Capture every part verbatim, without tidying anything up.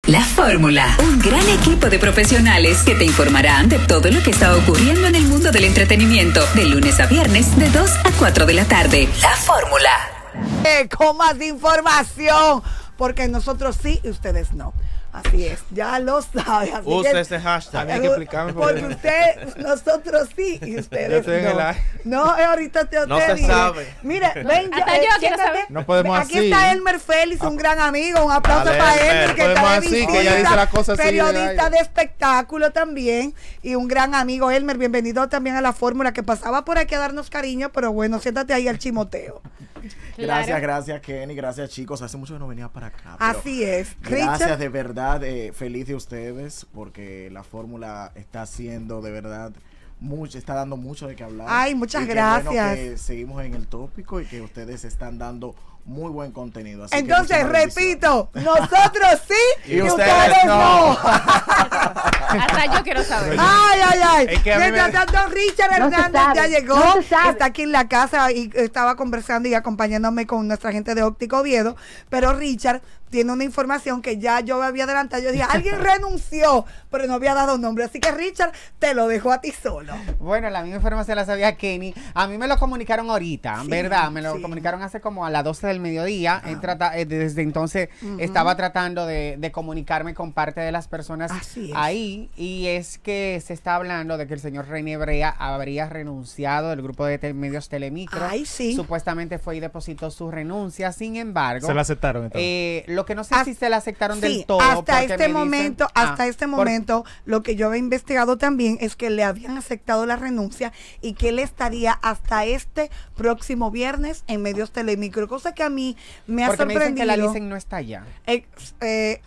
La Fórmula, un gran equipo de profesionales que te informarán de todo lo que está ocurriendo en el mundo del entretenimiento, de lunes a viernes, de dos a cuatro de la tarde. La Fórmula. Eh, con más información, porque nosotros sí y ustedes no. Así es, ya lo sabe. Usa ese hashtag. Hay que explicarme por porque usted, nosotros sí y ustedes no. No, eh, ahorita te No se sabe. Mire, ven, Hasta eh, yo quiero siéntate. saber. No podemos Aquí así. está Elmer Félix, un gran amigo. Un aplauso Dale, para Elmer. Elmer, que Podemos está de así, visita, que ella dice las cosas así periodista de de espectáculo también. Y un gran amigo, Elmer. Bienvenido también a la Fórmula, que pasaba por aquí a darnos cariño, pero bueno, siéntate ahí al chimoteo. Claro. Gracias, gracias Kenny, gracias chicos. Hace mucho que no venía para acá. pero Así es. Gracias Richard. de verdad, eh, feliz de ustedes, porque la fórmula está haciendo de verdad mucho, está dando mucho de qué hablar. Ay, muchas Y qué gracias. bueno que seguimos en el tópico y que ustedes están dando muy buen contenido. Así que Entonces, muchísimas bendiciones. repito, nosotros sí Y y, ustedes ustedes, no. no. Hasta yo quiero saber. Ay, ay, ay. Es que a mí Mientras me- tanto, Richard No se Hernández sabe, ya llegó. no se sabe. Está aquí en la casa y estaba conversando y acompañándome con nuestra gente de Óptico Oviedo. Pero Richard tiene una información que ya yo había adelantado. Yo dije, alguien renunció, pero no había dado nombre. Así que Richard, te lo dejo a ti solo. Bueno, la misma información la sabía Kenny. A mí me lo comunicaron ahorita, Sí, ¿verdad? Me lo sí. comunicaron hace como a las doce del mediodía. Él trata, eh, desde entonces estaba tratando de, de comunicarme con parte de las personas Así es. ahí. Y es que se está hablando de que el señor René Brea habría renunciado del grupo de te- medios Telemicro. Ay, sí. Supuestamente fue y depositó su renuncia. Sin embargo, Se la aceptaron entonces. eh, lo que no sé Hasta- si se la aceptaron Sí, del todo. hasta porque este me dicen- momento, Ah, hasta este por- momento, lo que yo había investigado también es que le habían aceptado la renuncia y que él estaría hasta este próximo viernes en medios Telemicro, cosa que a mí me ha Porque me dicen sorprendido. que la licen no está allá. Eh, eh,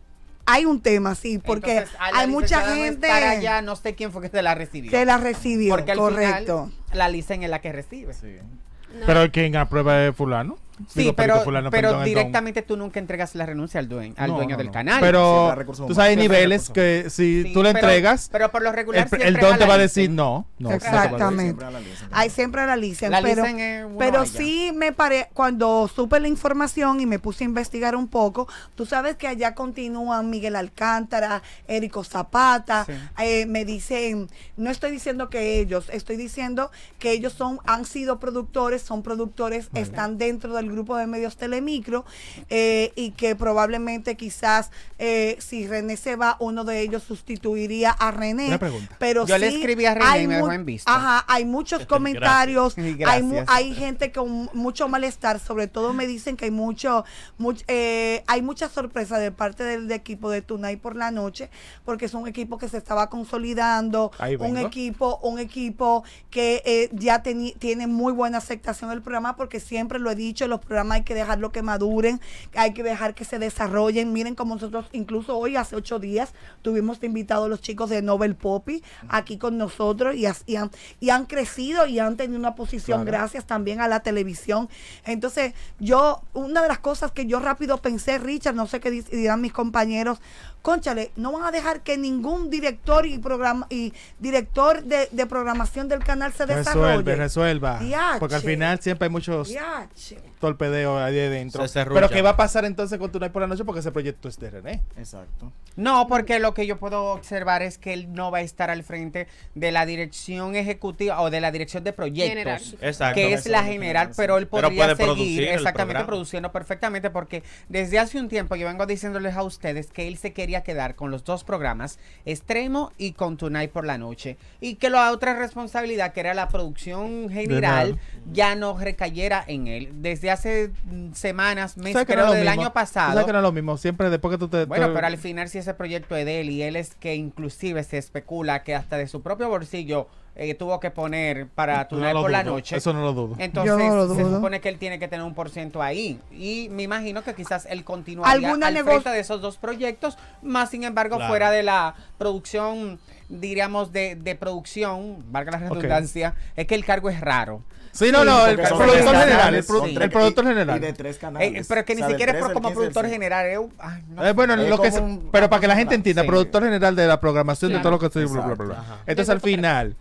hay un tema, sí, porque Entonces, a la hay mucha licenciada no gente estar allá, no sé quién fue que se la recibió. que la recibió, Porque al correcto. final la licen es la que recibe. Sí, No. Pero quien aprueba es fulano. Digo, pero, fulano, pero perdón, el don. directamente tú nunca entregas la renuncia al dueño, al No, dueño no, del no. canal. Pero Siempre recursos tú sabes, hay humanos. niveles Siempre que si Sí, tú le pero- entregas, Pero por lo regular el, siempre el don a te la va a licen. decir no. no Exactamente. Siempre a la licen. Hay siempre la licen, La pero, licen es uno pero allá. sí me paré, cuando supe la información y me puse a investigar un poco, tú sabes que allá continúan Miguel Alcántara, Érico Zapata, Sí. eh, me dicen, no estoy diciendo que ellos, estoy diciendo que ellos son, han sido productores, son productores, están dentro del grupo de medios Telemicro, eh, y que probablemente quizás eh, si René se va, uno de ellos sustituiría a René. Una pregunta. Pero Yo le sí escribí a René hay y me dejó mu- en visto. Ajá, hay muchos comentarios, Gracias. hay, mu- Gracias. hay gente con mucho malestar, sobre todo me dicen que hay mucho, much- eh, hay mucha sorpresa de parte del de equipo de Tonight por la noche, porque es un equipo que se estaba consolidando, Ahí un vengo. equipo, un equipo que eh, ya teni- tiene muy buena aceptación del programa, porque siempre lo he dicho, los programas hay que dejarlo que maduren, hay que dejar que se desarrollen. Miren como nosotros, incluso hoy, hace ocho días, tuvimos invitados los chicos de Nobel Poppy aquí con nosotros y, as- y han, y han crecido y han tenido una posición Claro. gracias también a la televisión. Entonces, yo, una de las cosas que yo rápido pensé, Richard, no sé qué di- dirán mis compañeros, cónchale, no van a dejar que ningún director y programa y director de, de programación del canal se desarrolle. resuelve, resuelva. Diache. Porque al final siempre hay muchos Diache. torpedeos ahí adentro. Se serrucha. Pero ¿qué va a pasar entonces con Tonight por la noche? Porque ese proyecto es de René. Exacto. No, porque lo que yo puedo observar es que él no va a estar al frente de la dirección ejecutiva o de la dirección de proyectos, General. Exacto. que es la Eso es general, lo que pero él Pero podría puede seguir producir el exactamente programa. produciendo perfectamente, porque desde hace un tiempo yo vengo diciéndoles a ustedes que él se quería quedar con los dos programas, Extremo y con Tonight por la noche, y que la otra responsabilidad, que era la producción general, ya no recayera en él. Desde hace mm, semanas, meses, ¿Sabes que no creo es lo del mismo? año ¿Tú sabes pasado. que no es lo mismo? Siempre después que tú te... Bueno, te- pero al final si ese proyecto es de él y él es que inclusive se especula que hasta de su propio bolsillo eh, tuvo que poner para No Tonight lo por la dudo, noche. Eso no lo dudo. Entonces Yo no lo se dudo. supone que él tiene que tener un por ciento ahí. Y me imagino que quizás él continuaría ¿Alguna al nego- frente de esos dos proyectos, más sin embargo Claro. fuera de la producción, diríamos, de, de producción, valga la redundancia, es que el cargo es raro. Sí, no, no, el porque son productor tres general, el, canales, produ- son el tres- productor y- general. Y de tres canales. Eh, pero que O ni sea, del siquiera es tres, pro- el como quince, el productor seis. general. eh, ay, no. Eh, bueno, Es lo que como es- un- pero para que la gente entienda, Sí. productor general de la programación de Claro. todo lo que estoy bla, bla, bla, bla. Ajá. Entonces al final,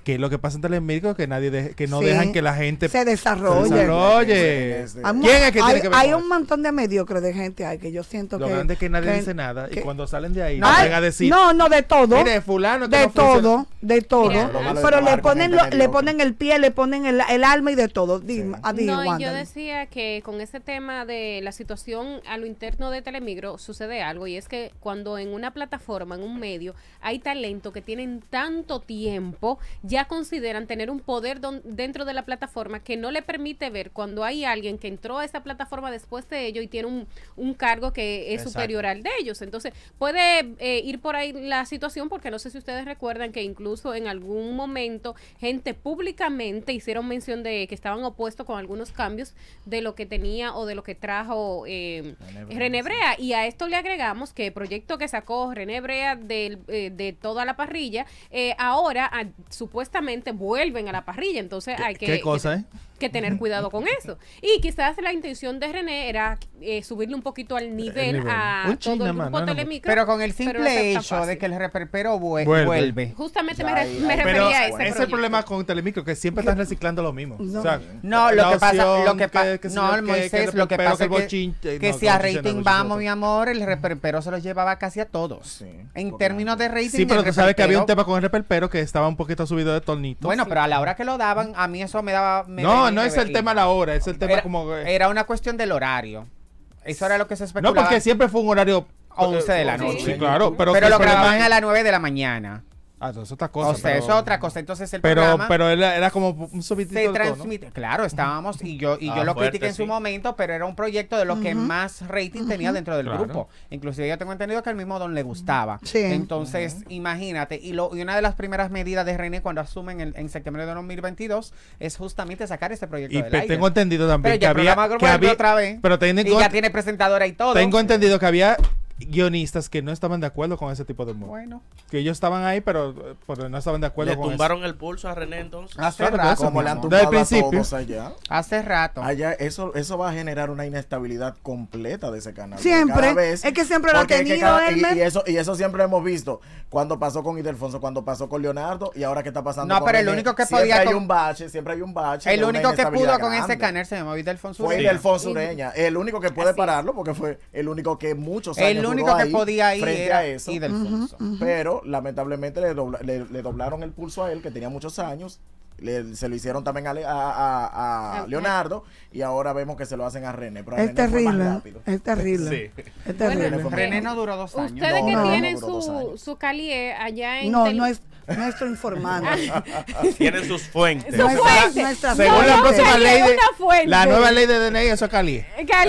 que lo que pasa en Telemicro es que nadie de- que no Sí. dejan que la gente se desarrolle. se desarrolle. Este, Hay, ¿Quién es que hay- tiene que ver hay con un eso? montón de mediocres de gente ahí que yo siento Lo que grande es que nadie que- dice nada y que- cuando salen de ahí No, no ay, vengan a decir, no, no, de todo. mire, fulano que De no funciona". todo, de todo. Mira, Lo malo es Pero trabajar le con ponen, gente lo- le mediocre. ponen el pie, le ponen el, el alma y de todo. Dime, Sí. a ti, No, y yo Wanda. decía que con ese tema de la situación a lo interno de Telemigro sucede algo, y es que cuando en una plataforma, en un medio, hay talento que tienen tanto tiempo, ya consideran tener un poder don- dentro de la plataforma que no le permite ver cuando hay alguien que entró a esa plataforma después de ello y tiene un, un cargo que es Exacto. superior al de ellos. Entonces puede eh, ir por ahí la situación, porque no sé si ustedes recuerdan que incluso en algún momento gente públicamente hicieron mención de que estaban opuestos con algunos cambios de lo que tenía o de lo que trajo eh, René Brea, René Brea. Y a esto le agregamos que el proyecto que sacó René Brea del, eh, de toda la parrilla, eh, ahora ah, supuestamente vuelven a la parrilla. Entonces hay que, ¿Qué cosa, que, eh? que tener cuidado con eso. Y quizás la intención de René era eh, subirle un poquito al nivel, nivel. a Un todo china, el man, grupo no, no, Telemicro. Pero con el pero no simple es tan hecho de fácil. que el reperpero vue- Vuelve. vuelve. Justamente Ya me, re- ahí- me ahí- refería Pero a ese ese es el proyecto. problema con Telemicro, que siempre están reciclando lo mismo. No. O sea, No, lo la que pasa, lo opción, que pasa, que- que no, sé yo, que- Moisés, que lo que reperpero, pasa es el que, bochinche, que no, si a bochinche no, rating bochinche vamos, otro. mi amor, el reperpero se los llevaba casi a todos. Sí, En porque términos de rating, Sí, pero el tú sabes que había un reperpero- tema con el reperpero que estaba un poquito subido de tornito. Bueno, pero a la hora que lo daban, a mí eso me daba... me no, venía no y es me el venía. tema a la hora, es el tema Era, como... que- era una cuestión del horario. Eso era lo que se no, especulaba. porque siempre fue un horario... once de la Sí, noche. Sí, claro, pero... Pero, que el lo problema grababan es- a las nueve de la mañana. Ah, eso es otra cosa. O sea, pero- eso es otra cosa. Entonces el Pero, programa pero era, era como un subidito se de tono. transmite. Claro, estábamos y yo y Ah, yo lo fuerte, critiqué en su sí. momento, pero era un proyecto de lo que más rating tenía dentro del Claro. grupo. Inclusive yo tengo entendido que al mismo Don le gustaba. Sí. Entonces, imagínate. Y, lo, y una de las primeras medidas de René cuando asumen en, en septiembre de dos mil veintidós es justamente sacar ese proyecto Y del pe- aire. tengo entendido también Pero que ya el había... programa que vuelve había otra vez. Pero tengo, Y ya tiene presentadora y todo. tengo entendido que había guionistas que no estaban de acuerdo con ese tipo de humor. Bueno, Que ellos estaban ahí, pero, pero no estaban de acuerdo ¿Le con tumbaron el pulso a René entonces? hace Claro, rato. eso como mi le han amor. Desde tumbado el a principio. todos allá. Hace rato. Allá eso eso va a generar una inestabilidad completa de ese canal. Siempre. Cada vez- Es que siempre lo ha porque es que tenido, cada- y, Hermes. y eso y eso siempre lo hemos visto cuando pasó con Idelfonso, cuando pasó con Leonardo y ahora que está pasando No, con pero el René. único que Siempre podía hay con- un bache, siempre hay un bache. El de una único que pudo inestabilidad con ese grande. canal se llamó Idelfonso Fue Ureña. Idelfonso Ureña, el único que puede Así es. pararlo porque fue el único que muchos años El único duró que ahí podía ir frente era a eso. Idelfonso. Pero lamentablemente le, dobla- le- le doblaron el pulso a él, que tenía muchos años. Le- se lo hicieron también a, Le- a- a- a Ah, Leonardo y ahora vemos que se lo hacen a René. Pero a Es René fue más terrible. rápido. Es terrible. Sí. Es terrible. Bueno, René no duró dos años. Ustedes No, que no, tienen no duró dos su, años. su calié allá en No, Tel- no es nuestro informando. Tienen sus fuentes. Su Nuestra- fuente. nuestra Según fuente. la no, próxima Cali ley es de... una fuente. La nueva ley de D N I, eso es Cali. Cali,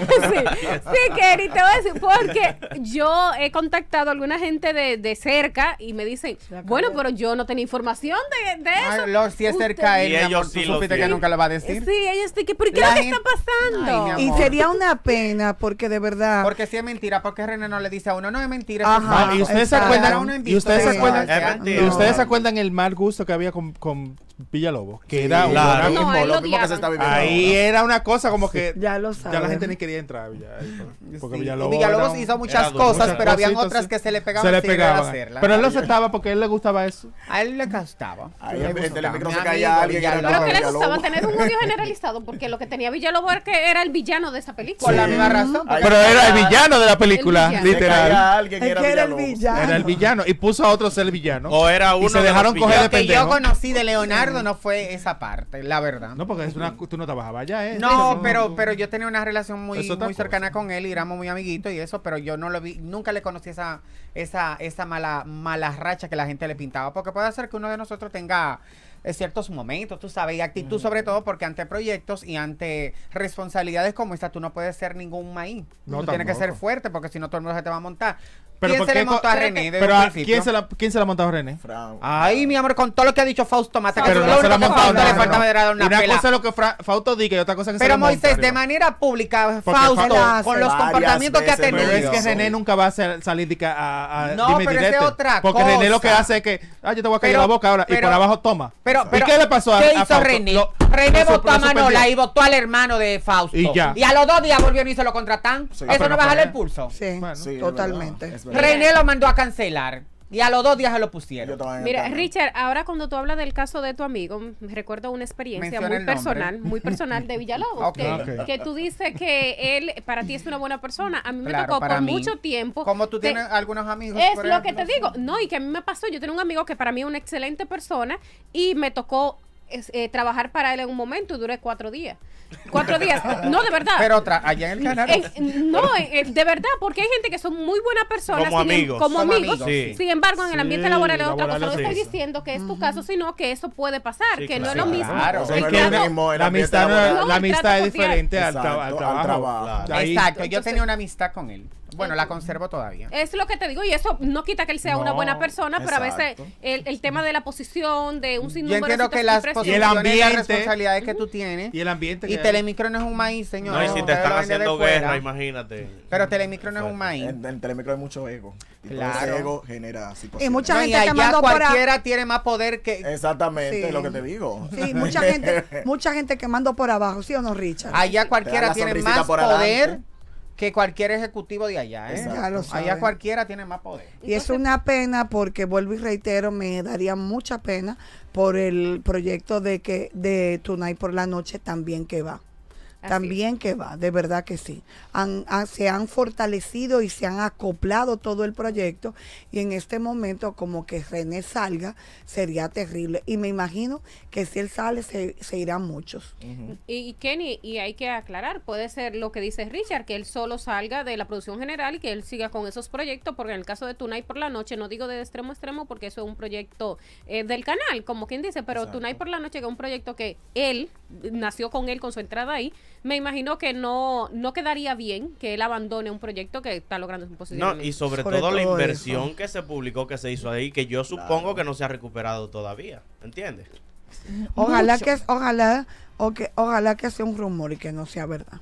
sí, sí, Kerry, te voy a decir, porque yo he contactado a alguna gente de, de cerca y me dicen, bueno, pero yo no tenía información de, de eso. Ay, Lord, si es Usted- cerca a él, Y mi amor, ellos tú sí lo supiste que tienen. nunca le va a decir. Sí, ellos estoy que, ¿pero qué La es lo que gente- está pasando? Ay, mi Y amor. sería una pena porque de verdad. Porque si es mentira, porque René no le dice a uno, no es mentira. Ajá. eso es falso. Ah, y ustedes se exacto. acuerdan, Uno en y ustedes se Sí. acuerdan, Es mentira. y ustedes No. se acuerdan el mal gusto que había con, con Villalobos, que Sí, era claro. una- No, mismo, él lo lo mismo que se odiaban. está viviendo ahí ahora. era una cosa como que Ya lo ya la saben. gente ni quería entrar ya, porque Sí, Villalobos, y Villalobos era un- hizo muchas era duro. cosas, muchas pero habían cositas, otras sí. que se le pegaban se le sin él pegaban. hacerlas. Pero él lo aceptaba porque a él le gustaba eso. A él le gustaba. Ahí Le en- en gustaba. Telemicro Mi se caía amigo alguien que era Villalobos. Pero que le Villalobos. gustaba tener un odio generalizado, porque lo que tenía Villalobos era que era el villano de esa película. Por la misma razón. porque- Pero era el villano de la película, villano. Se literal. caía alguien, Es era que era el Villalobos. villano. Era el villano y puso a otro ser el villano. O era uno y se de dejaron los coger de Lo que yo pendejo. conocí de Leonardo no fue esa parte, la verdad. No, porque es una, tú no trabajabas allá, ¿eh? No, Eso pero pero yo tenía una relación muy Es otra muy cercana cosa. con él y éramos muy amiguitos y eso, pero yo no lo vi, nunca le conocí esa esa esa mala mala racha que la gente le pintaba, porque puede ser que uno de nosotros tenga eh, ciertos momentos, tú sabes, y actitud sobre todo porque ante proyectos y ante responsabilidades como esta tú no puedes ser ningún maíz. No, tú tienes que ser tampoco. fuerte porque si no todo el mundo se te va a montar. Pero ¿Quién ¿por se le qué co- montó a pero- René desde pero un a- principio? ¿quién se la quién se la ha montado a René? Fran. Ay, mi amor, con todo lo que ha dicho Fausto Mata, que Pero lo no se la ha único que montado. Fausto le no, faltaba no. era dar una, Una pela. cosa es lo que Fra- Fausto diga y otra cosa es que se Pero la monta Moisés, de arriba. manera pública, Porque Fausto, Fa- con los Varias comportamientos que ha veces, tenido. Pero es que Sí. René nunca va a ser- salir de que a, a No, dime pero esa es directo. otra Porque René lo que cosa. hace es que, ah, yo te voy a callar Pero- la boca ahora y pero- por abajo toma. Pero, pero, ¿Y qué le pasó a, ¿qué a hizo Fausto? René? Lo- René lo su- votó a lo suspendió. Manola y votó al hermano de Fausto. Y ya. a los dos días volvieron y se lo contratan. Sí. Eso Ah, pero no baja fue- el pulso. Sí, Bueno, Sí, es totalmente. verdad, es verdad. René lo mandó a cancelar. Y a los dos días se lo Yo pusieron. estaba en el Mira, canal. Richard, ahora cuando tú hablas del caso de tu amigo, me recuerdo una experiencia Menciona muy el nombre. personal, muy personal de Villalobos, Ok. que, Ok. que tú dices que él para ti es una buena persona. A mí me Claro, tocó para por mí. mucho tiempo. Como tú te- tienes algunos amigos. Es por lo que ejemplo. te digo. No, y que a mí me pasó. Yo tenía un amigo que para mí es una excelente persona y me tocó es, eh, trabajar para él en un momento y duré cuatro días. Cuatro días. No, de verdad. Pero otra, allá en el canal. Eh, no, eh, de verdad, porque hay gente que son muy buenas personas. Como sin em- amigos. Como Como amigos. amigos, sí. Sin embargo, en el ambiente Sí, laboral es otra cosa. laboral No es estoy eso. diciendo que es tu caso, sino que eso puede pasar, Sí, que no es claro. lo mismo. Claro. Eso El no Es que es lo trato- mismo el la ambiente amistad, no- laboral. No, la el amistad trato es cordial. diferente al, Exacto, tra- al al trabajo. trabajo. De ahí- Exacto, yo Entonces- tenía una amistad con él. Bueno, la conservo todavía. Es lo que te digo, y eso no quita que él sea una No, buena persona, pero a veces exacto. el, el tema de la posición, de un Yo sinnúmero entiendo de que las situaciones Y el posiciones y las ambiente. responsabilidades que tú tienes. Y el ambiente Y que Telemicro no es un maíz, señor. No, y si te Ustedes están lo ven desde haciendo fuera. guerra, imagínate. Pero Telemicro no es un maíz. En, en Telemicro hay mucho ego. Y todo Claro. ese ego genera situaciones. Y mucha No, gente y que allá mandó por a- cualquiera tiene más poder que... Exactamente, Sí. lo que te digo. Sí, mucha gente, mucha gente quemando por abajo, ¿sí o no, Richard? Allá Te da cualquiera la tiene sonrisita más por poder adelante. que cualquier ejecutivo de allá, ¿eh? Exacto. Ya lo Allá saben. cualquiera tiene más poder. Y es una pena porque, vuelvo y reitero, me daría mucha pena por el proyecto de que de Tonight por la noche también que va. Así También que va, de verdad que sí. Han- han- se han fortalecido y se han acoplado todo el proyecto y en este momento como que René salga sería terrible. Y me imagino que si él sale se, se irán muchos. Y, y Kenny, y hay que aclarar, puede ser lo que dice Richard, que él solo salga de la producción general y que él siga con esos proyectos, porque en el caso de Tonight por la noche, no digo de extremo a extremo porque eso es un proyecto eh, del canal, como quien dice, pero Exacto. Tonight por la noche, que es un proyecto que él nació con él, con su entrada ahí, me imagino que no, no quedaría bien que él abandone un proyecto que está logrando su No, posicionamiento. y sobre, Sobre todo, la todo inversión eso. que se publicó, que se hizo ahí, que yo supongo que no se ha recuperado todavía. ¿Entiendes? Ojalá Mucho. que ojalá o que ojalá que sea un rumor y que no sea verdad.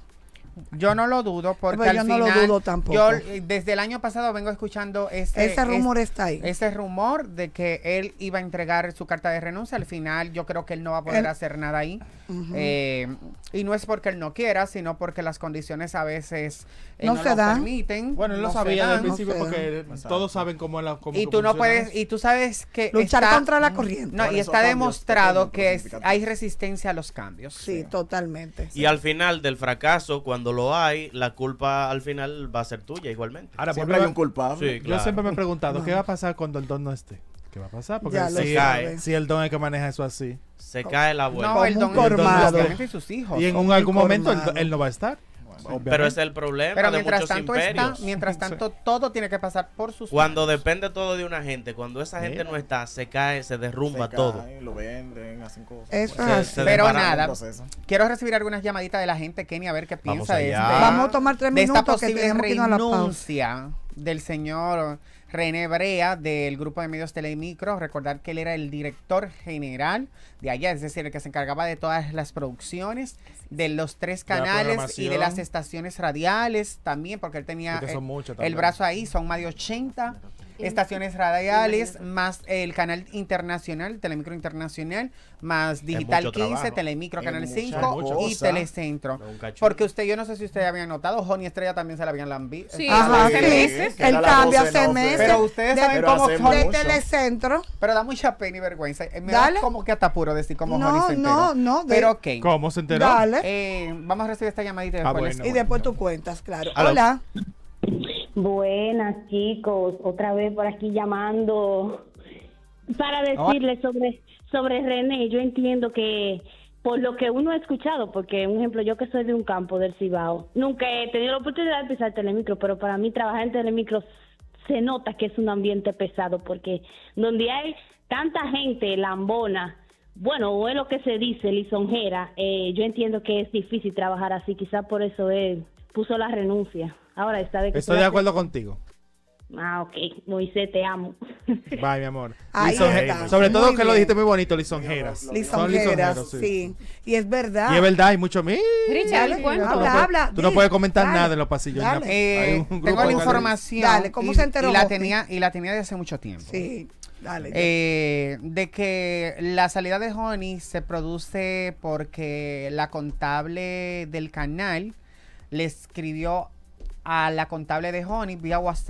Yo no lo dudo porque Pero al yo no lo final, dudo tampoco. yo eh, desde el año pasado vengo escuchando ese, Ese rumor está ahí. ese rumor de que él iba a entregar su carta de renuncia. Al final yo creo que él no va a poder Él- hacer nada ahí. Ujú. Eh, y no es porque él no quiera, sino porque las condiciones a veces eh, No no, se lo dan. permiten. Bueno, él lo no se sabía desde el dan. principio No sé. porque Exacto. todos saben cómo es la cómo Y tú no funciona puedes, eso. y tú sabes que Luchar está- contra la corriente. No, Por y esos está cambios demostrado pequeños, que es- significativos. hay resistencia a los cambios. Sí, totalmente. Y al final del fracaso, cuando lo hay, la culpa al final va a ser tuya igualmente. Ahora, Siempre vuelve hay a- un culpable. Sí, Yo claro. siempre me he preguntado, ¿qué va a pasar cuando el don no esté? ¿Qué va a pasar? Porque Ya lo si, sabes. si el don es que maneja eso así. Se cae la vuelta. No, el Como don un el don colmado. básicamente y sus hijos. Y en Como un, un algún momento él, colmado. él no va a estar. Pero obviamente. ese es el problema Pero de mientras muchos tanto está, imperios. mientras tanto todo tiene que pasar por sus Cuando manos. depende todo de una gente, cuando esa gente Mira. no está, se cae, se derrumba Se todo. caen, lo venden, hacen cosas. Eso Pues, es Se- así. se Pero desbarata nada, un proceso. quiero recibir algunas llamaditas de la gente, Kenny, a ver qué Vamos piensa de, allá. este- Vamos a tomar tres de esta minutos que posible tenemos que irnos a la pausa. renuncia del señor René Brea del grupo de medios Telemicro. Recordar que él era el director general de allá, es decir, el que se encargaba de todas las producciones de los tres De la canales y de programación. las estaciones radiales también, porque él tenía Porque son eh, muchas el también. brazo ahí, son más de ochenta estaciones radiales, más el canal internacional, Telemicro Internacional, más Digital mucho quince, trabajo. Telemicro Es Canal mucha cinco y cosa. Telecentro. Un cachudo. Porque usted, yo no sé si ustedes habían notado, Joni Estrella también se la habían lambido. Sí, Ajá, hace sí. meses. que era El la cambio voz hace en off, meses. Pero ustedes de- saben Pero cómo hace Joni- de mucho. Telecentro. Pero da mucha pena y vergüenza. Eh, Me Dale. da como que hasta puro decir cómo No, Joni se enteró. no, no, de- Pero ok. ¿Cómo se enteró? Dale. Eh, vamos a recibir esta llamadita y Ah, después les- bueno. Y después tú cuentas, claro. Aló. Hola. Buenas, chicos, otra vez por aquí llamando para decirles sobre sobre René. Yo entiendo que por lo que uno ha escuchado, porque un ejemplo, yo que soy de un campo del Cibao, nunca he tenido la oportunidad de pisar Telemicro, pero para mí trabajar en Telemicro se nota que es un ambiente pesado, porque donde hay tanta gente lambona, bueno, o es lo que se dice, lisonjera, eh, yo entiendo que es difícil trabajar así, quizás por eso él puso la renuncia. Ahora está de que Estoy tú de la- acuerdo contigo. Ah, ok, Moisés, te amo. Bye, mi amor. Ahí Lisonje- está. Sobre todo Muy que lo bien. dijiste muy bonito, lisonjeras. Son Lisonjeras, sí. Y es verdad. Y es verdad, hay mucho mí. Richard, Dale, el cuento. Tú no habla, puedes- habla. Tú no di, puedes comentar dale, nada en los pasillos. dale. Hay Eh, un grupo tengo la de- información. Dale, ¿cómo y, se enteró y la Jopi? tenía y la tenía de hace mucho tiempo. Sí, dale. Eh, de que la salida de Joni se produce porque la contable del canal le escribió a la contable de Joni vía WhatsApp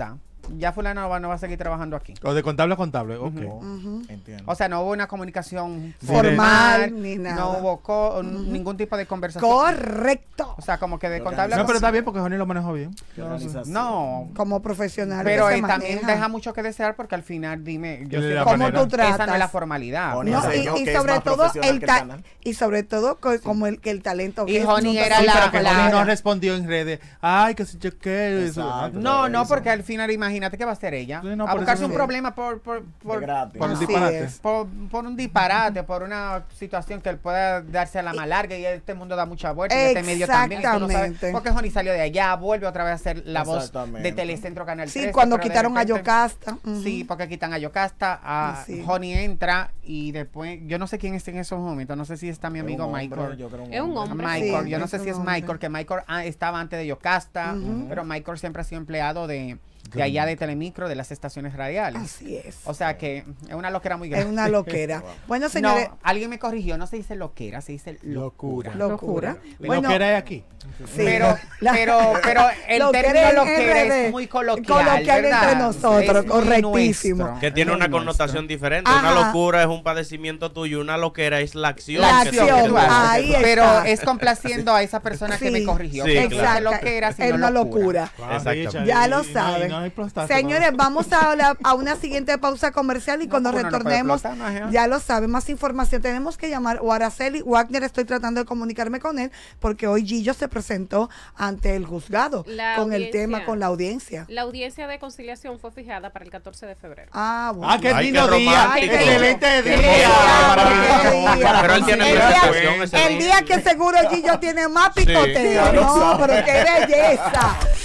ya fulano no va, no va a seguir trabajando aquí. O de contable a contable, ok. Ujú. Ujú. Entiendo. O sea, no hubo una comunicación Formal, ni nada. No hubo co- Ujú. ningún tipo de conversación. Correcto. O sea, como que de De contable a No, pero está cos- bien porque Johnny lo manejó bien. ¿Qué organización? No, Como profesional. pero que se eh, también maneja. deja mucho que desear porque al final, dime, yo Y de sé la que ¿Cómo manera. tú tratas? esa no es la formalidad. Johnny No, enseñó y, y que es sobre más todo profesional el que ta- canal. y sobre todo co- como el que el talento Y que es, Johnny nunca era se Sí, la- pero que la- Johnny no respondió en redes. Ay, que si yo qué. eso. Exacto. No, no, Eso. porque al final imagínate que va a hacer ella. Sí, no, a por buscarse eso un no. problema por, por, por, De gratis. Por un Así disparate. es. por, por un disparate, por una situación que él pueda darse a la más larga y este mundo da mucha vuelta y este medio también. y tú no sabes. Exactamente. Porque Johnny salió de allá, vuelve otra vez a ser la voz Exactamente. de Telecentro Canal Sí, trece, cuando pero de quitaron a repente- Yocasta. ujú. Sí, porque quitan a Yocasta, a Sí. Johnny entra y después, yo no sé quién está en esos momentos, no sé si está mi Es un amigo hombre, Michael. yo creo Es un hombre. Michael, Sí, yo no es sé un si es hombre. Michael, que Michael ah, estaba antes de Yocasta, Ujú. pero Michael siempre ha sido empleado de, de allá de Telemicro, de las estaciones radiales. Así es. O sea que es una loquera muy Es grande. una loquera. Bueno, señores, No, alguien me corrigió, no se dice loquera, se dice locura. locura. Y Bueno, no quiere aquí. sí. Pero, La- pero, pero el Loquera término en loquera R D, es muy coloquial, coloquial ¿verdad? entre nosotros, Es muy correctísimo. nuestro. Que tiene Es una muy connotación nuestro. diferente. Ajá. Una locura es un padecimiento tuyo, una loquera es la acción. La que tú acción, quieres hacer. ahí está. Pero es complaciendo a esa persona que Sí. me corrigió. Sí, que no claro. es loquera, sino es una locura. Exactamente. Ya Y- lo y no- saben. y no hay prostato, Señores, ¿no? vamos a, la- a una siguiente pausa comercial y No, cuando porque uno no puede retornemos, explotar, ¿no? Ajá. ya lo saben, más información. Tenemos que llamar o a Araceli Wagner, estoy tratando de comunicarme con él, porque hoy Gillo se presentó ante el juzgado La con el audiencia. tema, con la audiencia. La audiencia de conciliación fue fijada para el catorce de febrero. Ah, bueno. Ah, qué Ay, lindo qué día. romántico. Excelente Qué día. día, Maravilloso. qué día. Pero él tiene El día- presentación ese El día. día que seguro Gillo tiene más picoteo. ya lo No, sabe. pero qué belleza.